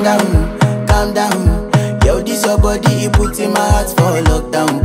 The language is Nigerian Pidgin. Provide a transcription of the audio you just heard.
calm down, calm down. Yo, this your body, it puts in my heart for lockdown,